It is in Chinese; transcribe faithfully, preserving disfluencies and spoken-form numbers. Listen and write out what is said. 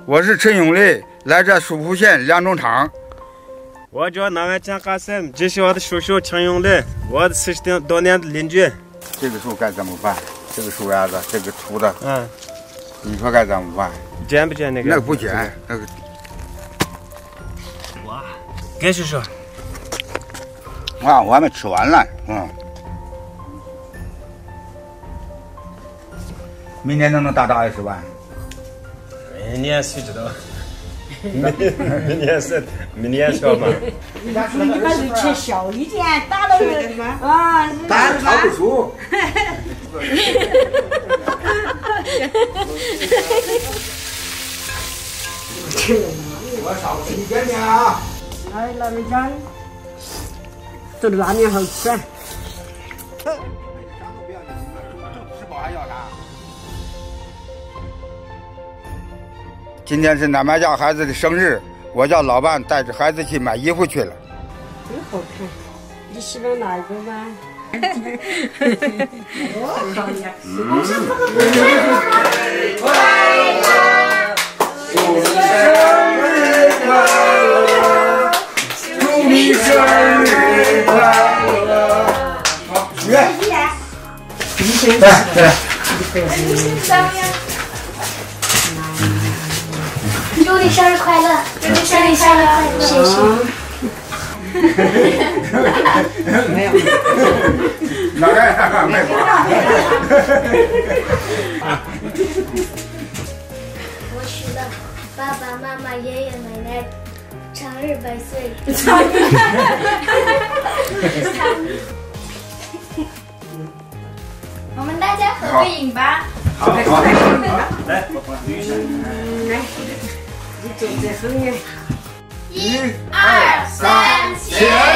我是陈永雷，来自涪浦县两种厂。 我叫南湾江哈森，这是我的叔叔陈永雷，我的四十多年的邻居。 这个树该怎么办？这个树芽子，这个土的， 嗯， 你说该怎么办？ 捡不捡那个？ 那个不捡，那个。 哇，给叔叔。 啊，我还没吃完了，嗯。明年能能达到二十万？ 明年谁知道？明明年是明年说嘛？ 你还是吃小一点，大了啊， 大了超不出。我少吃一点点啊！ 来，老人家，这拉面好吃。 今天是俺们家孩子的生日，我叫老伴带着孩子去买衣服去了。 真好看，你喜欢哪一个吗？哦，好呀！我是这个不快乐，祝你生日快乐，祝你生日快乐。好，许愿。 来，来来。 祝你生日快乐！祝你生日快乐！谢谢。 没有。 哪个？没有。 我许了爸爸妈妈、爷爷奶奶长日百岁。我们大家合个影吧。 好，好， 来，我帮你一下。 来。你走在后面， 一二三，起！